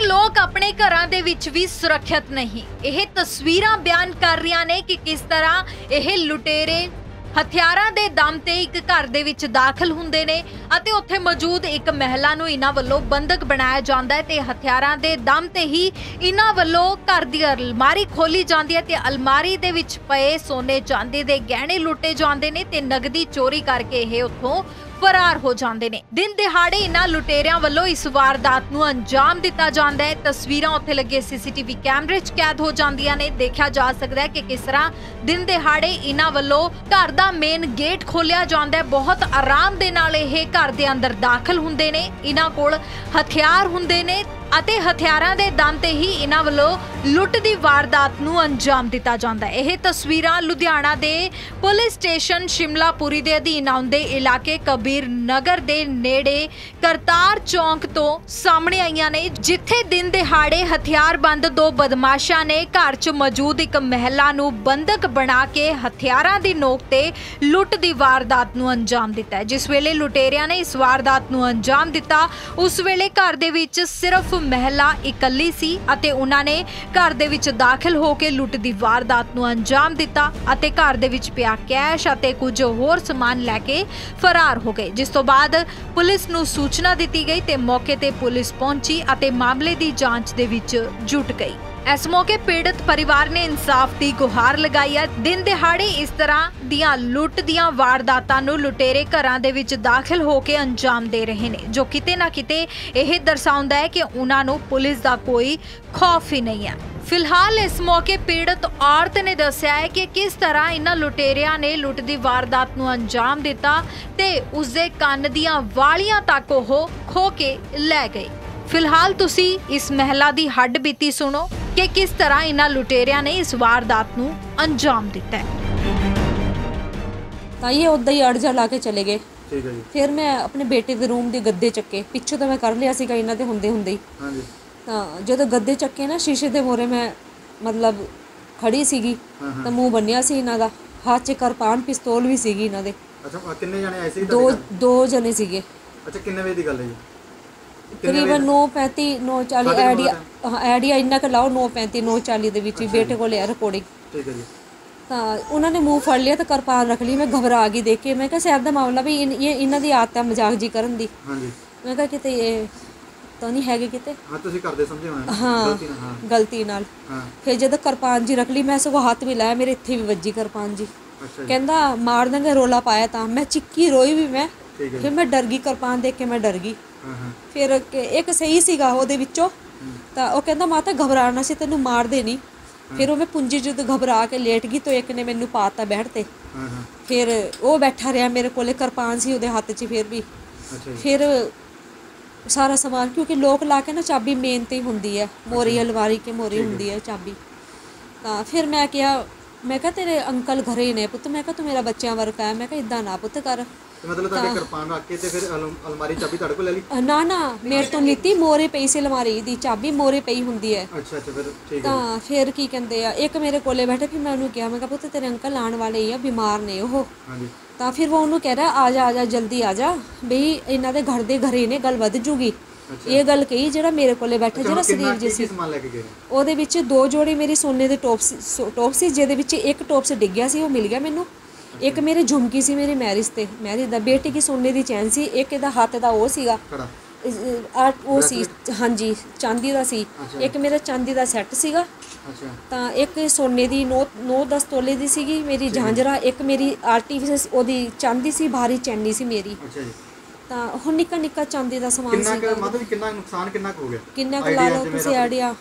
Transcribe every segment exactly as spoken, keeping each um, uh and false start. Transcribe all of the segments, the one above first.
लोग अपने घरां दे विच भी सुरक्षित नहीं। यह तस्वीरां बयान कर रही ने कि किस तरह यह लुटेरे हथियारां दे दम ते एक घर दे विच दाखिल हुंदे ने अते उत्थे मौजूद एक महिला नूं इन्हां वल्लों बंधक बनाया जांदा है ते हथियारां दे दम ते ही इन्हां वल्लों घर दी अलमारी खोली जांदी है ते अलमारी दे विच पए सोने चांदी दे गहने लुटे जांदे ने ते नगदी चोरी करके यह उत्थों फरार हो जाते हैं। दिन दिहाड़े इन्हां लुटेरियां वल्लों इस वारदात नूं अंजाम दिता जांदा है। तस्वीरां उत्थे लगे सीसीटीवी कैमरे च कैद हो जांदियां ने। देखा जा सकता है कि किस तरह दिन दिहाड़े इन्हां वल्लों घर दा मेन गेट खोलिया जांदा है। बहुत आराम दे नाल इह घर दे अंदर दाखिल हुंदे ने। इन्हां कोल हथियार हुंदे ने ਅਤੇ ਹਥਿਆਰਾਂ ਦੇ ਦਮ ਤੇ ਹੀ ਇਹਨਾਂ ਵੱਲੋਂ ਲੁੱਟ ਦੀ ਵਾਰਦਾਤ ਨੂੰ ਅੰਜਾਮ ਦਿੱਤਾ ਜਾਂਦਾ ਹੈ। ਇਹ ਤਸਵੀਰਾਂ ਲੁਧਿਆਣਾ ਦੇ ਪੁਲਿਸ ਸਟੇਸ਼ਨ ਸ਼ਿਮਲਾਪੁਰੀ ਦੇ ਅਧੀਨ ਆਉਂਦੇ ਇਲਾਕੇ ਕਬੀਰ ਨਗਰ ਦੇ ਨੇੜੇ ਕਰਤਾਰ ਚੌਂਕ ਤੋਂ ਸਾਹਮਣੇ ਆਈਆਂ ਨੇ, ਜਿੱਥੇ ਦਿਨ ਦਿਹਾੜੇ ਹਥਿਆਰਬੰਦ ਦੋ ਬਦਮਾਸ਼ਾਂ ਨੇ ਘਰ 'ਚ ਮੌਜੂਦ ਇੱਕ ਮਹਿਲਾ ਨੂੰ ਬੰਦਕ ਬਣਾ ਕੇ ਹਥਿਆਰਾਂ ਦੀ ਨੋਕ ਤੇ ਲੁੱਟ ਦੀ ਵਾਰਦਾਤ ਨੂੰ ਅੰਜਾਮ ਦਿੱਤਾ ਹੈ। ਜਿਸ ਵੇਲੇ ਲੁਟੇਰਿਆਂ ਨੇ ਇਸ ਵਾਰਦਾਤ ਨੂੰ ਅੰਜਾਮ ਦਿੱਤਾ ਉਸ ਵੇਲੇ ਘਰ ਦੇ ਵਿੱਚ ਸਿਰਫ महिला इकल्ली सी अते उन्हां ने घर दे विच दाखिल होके लुट दी वारदात नूं अंजाम दिता अते घर दे विच पिया कैश अते कुछ होर समान लैके फरार हो गए। जिस तो बाद पुलिस नूं सूचना दिती गई ते मौके ते पुलिस पहुंची अते मामले दी जांच दे विच जुट गई। इस मौके पीड़ित परिवार ने इंसाफ की गुहार लगाई है। दिन दिहाड़े इस तरह दियां लुट दियां वारदातां नूं लुटेरे घरां दे विच दाखिल होके अंजाम दे रहे ने, जो किते ना किते यह दर्शाउंदा है कि उन्हां नूं पुलिस दा कोई खौफ ही नहीं है। फिलहाल इस मौके पीड़ित औरत ने दस्सिया है कि किस तरह इन्हां लुटेरियां ने लुट दी वारदात नूं अंजाम दिता ते उसदे कंन दियां वालियां तक ओह खो के लै गए। फिलहाल तुसी इस महिला दी हड्ड बीती सुनो कि किस तरह इन्हां लुटेरियां ने इस वारदात नूं अंजाम दिता है। ਤਾਂ ਇਹ ਉੱਦਾਂ ਹੀ ਅੜ ਜਾ ਲਾ ਕੇ ਚਲੇ ਗਏ। ਠੀਕ ਹੈ ਜੀ। ਫਿਰ ਮੈਂ ਆਪਣੇ ਬੇਟੇ ਦੇ ਰੂਮ ਦੇ ਗੱਦੇ ਚੱਕੇ, ਪਿੱਛੋਂ ਤਾਂ ਮੈਂ ਕਰ ਲਿਆ ਸੀਗਾ ਇਹਨਾਂ ਦੇ ਹੁੰਦੇ ਹੁੰਦੇ ਹੀ। ਹਾਂਜੀ। ਤਾਂ ਜਦੋਂ ਗੱਦੇ ਚੱਕੇ ਨਾ ਸ਼ੀਸ਼ੇ ਦੇ ਮੋਰੇ ਮੈਂ ਮਤਲਬ ਖੜੀ ਸੀਗੀ ਤਾਂ ਮੂੰਹ ਬੰਨਿਆ ਸੀ ਇਹਨਾਂ ਦਾ, ਹੱਥ 'ਚ ਕਿਰਪਾਨ ਪਿਸਤੌਲ ਵੀ ਸੀਗੀ ਇਹਨਾਂ ਦੇ। ਅੱਛਾ, ਕਿੰਨੇ ਜਣੇ ਆਏ ਸੀ? ਦੋ ਦੋ ਜਣੇ ਸੀਗੇ। ਅੱਛਾ, ਕਿੰਨੇ ਵਜੇ ਦੀ ਗੱਲ ਹੈ ਜੀ? ਤਕਰੀਬਨ ਨੌ ਪੈਂਤੀ ਨੌ ਚਾਲੀ ਆਈਡੀਆ ਆਈਡੀਆ ਇੰਨਾ ਕੁ ਲਾਓ, ਨੌ ਪੈਂਤੀ ਨੌ ਚਾਲੀ ਦੇ ਵਿੱਚ ਹੀ ਬੇਟੇ ਕੋਲ ਆ ਰਿਕਾਰਡਿੰਗ। ਠੀਕ ਹੈ ਜੀ। ਤਾਂ ਉਹਨਾਂ ਨੇ ਮੂੰਹ ਫੜ ਲਿਆ ਤਾਂ ਕਿਰਪਾਨ ਰੱਖ ਲਈ। ਮੈਂ ਘਬਰਾ ਗਈ ਦੇਖ ਕੇ। ਮੈਂ ਕਿਹਾ ਸ਼ਾਇਦ ਦਾ ਮਾਮਲਾ ਵੀ ਇਹ ਇਹਨਾਂ ਦੀ ਆਦਤ ਹੈ ਮਜ਼ਾਕ ਜੀ ਕਰਨ ਦੀ। ਹਾਂਜੀ। ਮੈਂ ਕਿਹਾ ਕਿਤੇ ਇਹ ਤਾਂ ਨਹੀਂ ਹੈਗੇ ਕਿਤੇ। ਹਾਂ, ਤੁਸੀਂ ਕਰਦੇ ਸਮਝੇ ਹੋਣਾ। ਹਾਂ, ਗਲਤੀ ਨਾਲ। ਹਾਂ। ਫਿਰ ਜਦੋਂ ਕਿਰਪਾਨ ਜੀ ਰੱਖ ਲਈ ਮੈਂ ਸਗੋਂ ਹੱਥ ਵੀ ਲਾਇਆ, ਮੇਰੇ ਇੱਥੇ ਵੀ ਵੱਜੀ ਕਿਰਪਾਨ ਜੀ। ਕਹਿੰਦਾ ਮਾਰ ਦਾਂਗੇ, ਰੋਲਾ ਪਾਇਆ ਤਾਂ ਮੈਂ ਚਿੱਕੀ ਰੋਈ ਵੀ ਮੈਂ। ਫਿਰ ਮੈਂ ਡਰ ਗਈ, ਕਿਰਪਾਨ ਦੇਖ ਕੇ ਮੈਂ ਡਰ ਗਈ। ਫਿਰ ਇੱਕ ਸਹੀ ਸੀਗਾ ਉਹਦੇ ਵਿੱਚੋਂ ਤਾਂ ਉਹ ਕਹਿੰਦਾ ਮਾਤਾ ਘਬਰਾਣਾ ਸੀ, ਤੈਨੂੰ ਮਾਰਦੇ ਨਹੀਂ। ਫਿਰ ਉਹ ਮੈਂ ਪੁੰਜੀ ਜਦੋਂ ਘਬਰਾ ਕੇ ਲੇਟ ਗਈ ਤਾਂ ਇੱਕ ਨੇ ਮੈਨੂੰ ਪਾਤਾ ਬੈਠ ਤੇ। ਫਿਰ ਉਹ ਬੈਠਾ ਰਿਹਾ ਮੇਰੇ ਕੋਲੇ, ਕਿਰਪਾਨ ਸੀ ਉਹਦੇ ਹੱਥ 'ਚ। ਫਿਰ ਵੀ ਫਿਰ ਸਾਰਾ ਸਮਾਨ ਕਿਉਂਕਿ ਲੋਕ ਲਾ ਕੇ ਨਾ ਚਾਬੀ ਮੇਨ ਤੇ ਹੀ ਹੁੰਦੀ ਹੈ, ਮੋਰੀ ਅਲਮਾਰੀ ਕੇ ਮੋਰੀ ਹੁੰਦੀ ਹੈ ਚਾਬੀ। ਤਾਂ ਫਿਰ ਮੈਂ ਕਿਹਾ ਮੈਂ ਕਿਹਾ ਤੇਰੇ ਅੰਕਲ ਘਰੇ ਹੀ ਨੇ ਪੁੱਤ। ਮੈਂ ਕਿਹਾ ਤੂੰ ਮੇਰਾ ਬੱਚਿਆਂ ਵਰਗਾ ਹੈ। ਮੈਂ ਕਿਹਾ ਇੱਦਾਂ ਨਾ ਪੁੱਤ ਕਰ। मतलब ਤੁਹਾਡੇ ਕਿਰਪਾਨ ਰੱਖ ਕੇ ਤੇ ਫਿਰ ਅਲਮਾਰੀ ਚਾਬੀ ਤੁਹਾਡੇ ਕੋਲ ਲੈ ਲਈ? ਨਾ ਨਾ, ਮੇਰੇ ਤੋਂ ਲਿੱਤੀ, ਮੋਰੇ ਪਈ ਸੀ ਅਲਮਾਰੀ ਦੀ ਚਾਬੀ, ਮੋਰੇ ਪਈ ਹੁੰਦੀ ਹੈ। ਅੱਛਾ ਅੱਛਾ, ਫਿਰ ਠੀਕ ਹੈ। ਤਾਂ ਫਿਰ ਕੀ ਕਹਿੰਦੇ ਆ, ਇੱਕ ਮੇਰੇ ਕੋਲੇ ਬੈਠਾ। ਫਿਰ ਮੈਂ ਉਹਨੂੰ ਕਿਹਾ ਮੈਂ ਕਿਹਾ ਪੁੱਤ ਤੇਰੇ ਅੰਕਲ ਆਉਣ ਵਾਲੇ ਹੀ ਆ, ਬਿਮਾਰ ਨੇ ਉਹ। ਹਾਂਜੀ। ਤਾਂ ਫਿਰ ਉਹ ਉਹਨੂੰ ਕਹਿ ਰਿਹਾ ਆ ਜਾ ਆ ਜਾ ਜਲਦੀ ਆ ਜਾ ਬਈ ਇਹਨਾਂ ਦੇ ਘਰ ਦੇ ਘਰੇ ਨੇ, ਗੱਲ ਵੱਧ ਜੂਗੀ। ਇਹ ਗੱਲ ਕਹੀ ਜਿਹੜਾ ਮੇਰੇ ਕੋਲੇ ਬੈਠਾ, ਜਿਹੜਾ ਸਰੀਰ ਜੀ ਸੀ। ਉਹਦੇ ਵਿੱਚ ਦੋ ਜੋੜੇ ਮੇਰੀ ਸੋਨੇ ਦੇ ਟੋਪਸ ਟੋਪ ਸੀ, ਜਿਹਦੇ ਵਿੱਚ ਇੱਕ ਟੋਪਸ ਡਿੱਗਿਆ ਸੀ, ਉਹ ਮਿਲ ਗਿਆ ਮੈਨੂੰ। ਇੱਕ ਮੇਰੇ ਝੁਮਕੀ ਸੀ ਮੇਰੀ ਮੈਰਿਜ ਤੇ, ਮੈਰਿਜ ਦਾ ਬੇਟੀ ਕੀ ਸੋਨੇ ਦੀ ਚੈਨ ਸੀ। ਇੱਕ ਇਹਦਾ ਹੱਥ ਦਾ ਉਹ ਸੀਗਾ ਉਹ ਸੀ, ਹਾਂਜੀ ਚਾਂਦੀ ਦਾ ਸੀ। ਇੱਕ ਮੇਰਾ ਚਾਂਦੀ ਦਾ ਸੈੱਟ ਸੀਗਾ। ਤਾਂ ਇੱਕ ਸੋਨੇ ਦੀ ਨੌ ਨੌ ਦਸ ਤੋਲੇ ਦੀ ਸੀਗੀ ਮੇਰੀ ਝਾਂਜਰਾ। ਇੱਕ ਮੇਰੀ ਆਰਟੀਫਿਸ਼ਲ ਉਹਦੀ ਚਾਂਦੀ ਸੀ, ਭਾਰੀ ਚੈਨੀ ਸੀ ਮੇਰੀ। ਤਾਂ ਹੁਣ ਨਿੱਕਾ ਨਿੱਕਾ ਚਾਂਦੀ ਦਾ ਸਮਾਨ ਸੀ। ਮਤਲਬ ਕਿੰਨਾ ਨੁਕਸਾਨ ਕਿੰਨਾ ਹੋ ਗਿਆ? ਕਿੰਨਾ ਕੁ ਲਾ ਲਓ ਤੁਸੀਂ ਆਈਡੀਆ?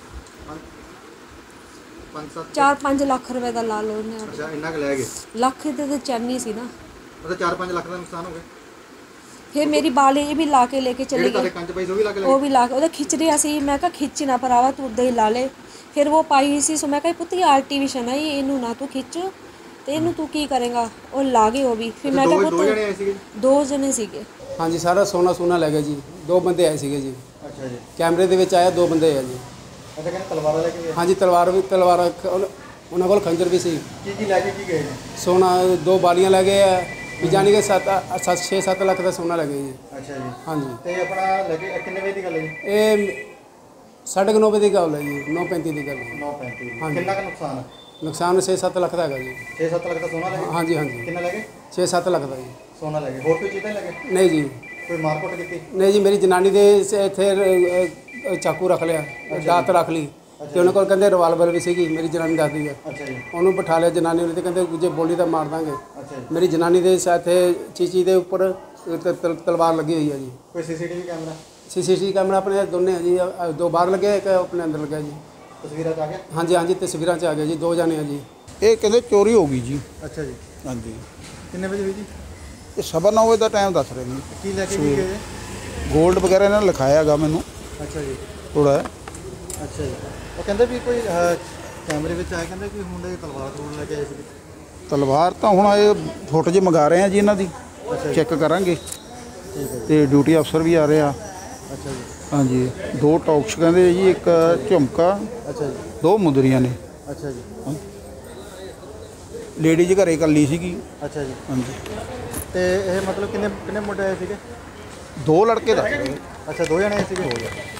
ਚਾਰ ਪੰਜ ਲੱਖ ਰੁਪਏ ਦਾ ਲਾ ਲਓ ਉਹਨੇ। ਅੱਛਾ, ਇੰਨਾ ਕੁ ਲੈ ਗਏ? ਲੱਖ ਦੇ ਤਾਂ ਚੈਨੀ ਸੀ ਨਾ। ਮਤਲਬ ਚਾਰ ਪੰਜ ਲੱਖ ਦਾ ਨੁਕਸਾਨ ਹੋ ਗਿਆ। ਫਿਰ ਮੇਰੀ ਬਾਲੇ ਇਹ ਵੀ ਲਾ ਕੇ ਲੈ ਕੇ ਚਲੇ ਗਏ। ਕੰਚ ਪਈ ਉਹ ਵੀ ਲਾ ਕੇ ਉਹ ਵੀ ਲਾ ਕੇ ਉਹਦਾ ਖਿੱਚ ਰਿਹਾ ਸੀ। ਮੈਂ ਕਿਹਾ ਖਿੱਚ ਨਾ ਭਰਾਵਾ, ਤੂੰ ਉੱਦਾਂ ਹੀ ਲਾ ਲੈ। ਫਿਰ ਉਹ ਪਾਈ ਸੀ। ਸੋ ਮੈਂ ਕਿਹਾ ਪੁੱਤ ਇਹ ਆਰਟੀਫਿਸ਼ਲ ਹੈ, ਇਹਨੂੰ ਨਾ ਤੂੰ ਖਿੱਚ ਤੇ ਇਹਨੂੰ ਤੂੰ ਕੀ ਕਰੇਗਾ। ਉਹ ਲਾ ਗਏ ਉਹ ਵੀ। ਫਿਰ ਮੈਂ ਕਿਹਾ ਪੁੱਤ ਦੋ ਜਣੇ ਸੀਗੇ। ਹਾਂਜੀ, ਸਾਰਾ ਸੋਨਾ ਸੋਨਾ ਲੈ ਗਏ ਜੀ। ਦੋ ਬੰਦੇ ਆਏ ਸੀਗੇ ਜੀ। ਅੱਛਾ ਜੀ। ਕੈਮਰੇ ਦੇ ਵਿੱਚ ਆਇਆ ਦੋ ਬੰਦੇ ਆ ਜੀ। ਅੱਛਾ, ਕਹਿੰਦੇ ਤਲਵਾਰਾਂ ਲੈ ਕੇ ਗਏ? ਹਾਂਜੀ, ਤਲਵਾਰ ਵੀ ਤਲਵਾਰ ਉਹਨਾਂ ਕੋਲ ਖੰਜਰ ਵੀ ਸੀ। ਕੀ ਕੀ ਲੈ ਕੇ ਕੀ ਗਏ? ਸੋਨਾ ਦੋ ਬਾਲੀਆਂ ਲੈ ਗਏ ਆ ਵੀ, ਜਾਨੀ ਕਿ ਸੱਤ ਸੱਤ ਛੇ ਸੱਤ ਲੱਖ ਦਾ ਸੋਨਾ ਲੈ ਗਏ ਜੀ। ਅੱਛਾ ਜੀ। ਹਾਂਜੀ। ਤੇ ਆਪਣਾ ਲੈ ਕੇ ਕਿੰਨੇ ਵਜੇ ਦੀ ਗੱਲ ਹੈ ਜੀ? ਇਹ साढ़े नौ बजे की गल है जी, नौ पैंती की गल है। नौ पैंती हाँ जी। कितना का नुकसान है? नुकसान छे सत्त लख का है जी। छे सत्त लाख का सोना लगे? हाँ जी हाँ जी, कितना लगे? छे सत्त लख का जी। सोना लगे, होर कोई चीज़ नहीं लगे? नहीं जी, कोई मारकुट की? नहीं जी, मेरी जनानी दे इत्थे चाकू रख लिया, दात रख ली ਤੇ ਉਹਨਾਂ ਕੋਲ ਕਹਿੰਦੇ ਰਿਵਾਲਵਰ ਵੀ ਸੀਗੀ, ਮੇਰੀ ਜਨਾਨੀ ਦੱਸਦੀ ਹੈ। ਅੱਛਾ ਜੀ। ਉਹਨੂੰ ਬਿਠਾ ਲਿਆ ਜਨਾਨੀ ਨੂੰ ਤੇ ਕਹਿੰਦੇ ਜੇ ਬੋਲੀ ਤਾਂ ਮਾਰ ਦਾਂਗੇ। ਅੱਛਾ ਜੀ। ਮੇਰੀ ਜਨਾਨੀ ਦੇ ਸਾਥੇ ਚੀਚੀ ਦੇ ਉੱਪਰ ਤ- ਤ- ਤਲਵਾਰ ਲੱਗੀ ਹੋਈ ਹੈ ਜੀ। ਕੋਈ ਸੀਸੀਟੀਵੀ ਕੈਮਰਾ? ਸੀਸੀਟੀਵੀ ਕੈਮਰਾ ਆਪਣੇ ਦੋਨੇ ਹੈ ਜੀ, ਅ- ਦੋ ਬਾਹਰ ਲੱਗਿਆ, ਇੱਕ ਆਪਣੇ ਅੰਦਰ ਲੱਗਿਆ ਜੀ। ਤਸਵੀਰਾਂ 'ਚ ਆ ਗਿਆ? ਹਾਂਜੀ ਹਾਂਜੀ, ਤਸਵੀਰਾਂ 'ਚ ਆ ਗਿਆ ਜੀ, ਦੋ ਜਾਣੇ ਆ ਜੀ। ਇਹ ਕਹਿੰਦੇ ਚੋਰੀ ਹੋ ਗਈ ਜੀ। ਅੱਛਾ ਜੀ। ਹਾਂਜੀ, ਕਿੰਨੇ ਵਜੇ ਹੋਈ ਜੀ? ਇਹ ਸਵਾ ਨੌ ਵਜੇ ਦਾ ਟਾਈਮ ਦੱਸ ਰਹੇ ਨੇ। ਕੀ ਲੈ ਕੇ ਕੀ ਗਏ? ਗੋਲਡ ਵਗੈਰਾ ਇਹਨਾਂ ਨੇ ਲਿਖਾਇਆ ਹੈਗਾ ਮੈਨੂੰ ਅੱਛਾ ਜੀ। ਥੋੜਾ। ਅੱਛਾ ਜੀ। ਉਹ ਕਹਿੰਦੇ ਵੀ ਕੋਈ ਅਹ, ਕੈਮਰੇ ਵਿੱਚ ਆਇਆ, ਕਹਿੰਦੇ ਕਿ ਮੁੰਡੇ ਤਲਵਾਰ ਤਲੂਰ ਲੈ ਕੇ ਆਏ ਸੀ। ਤਲਵਾਰ ਤਾਂ ਹੁਣ ਇਹ ਫੋਟੋ 'ਚ ਮੰਗਾ ਰਹੇ ਆ ਜੀ ਇਹਨਾਂ ਦੀ, ਚੈੱਕ ਕਰਾਂਗੇ। ਠੀਕ ਹੈ ਜੀ। ਤੇ ਡਿਊਟੀ ਅਫਸਰ ਵੀ ਆ ਰਹੇ ਆ। ਅੱਛਾ ਜੀ। ਹਾਂਜੀ, ਦੋ ਟੌਕਸ ਕਹਿੰਦੇ ਜੀ, ਇੱਕ ਝੁਮਕਾ, ਅੱਛਾ ਜੀ। ਦੋ ਮੁੰਦਰੀਆਂ ਨੇ। ਅੱਛਾ ਜੀ। ਲੇਡੀਜ਼ ਘਰੇ ਇਕੱਲੀ ਸੀਗੀ। ਅੱਛਾ ਜੀ। ਹਾਂਜੀ, ਤੇ ਇਹ ਮਤਲਬ ਕਿੰਨੇ ਕਿੰਨੇ ਮੁੰਡੇ ਆਏ ਸੀਗੇ? ਦੋ ਲੜਕੇ ਦੱਸ ਰਹੇ। ਅੱਛਾ, ਦੋ ਜਣੇ ਆਏ ਸੀਗੇ।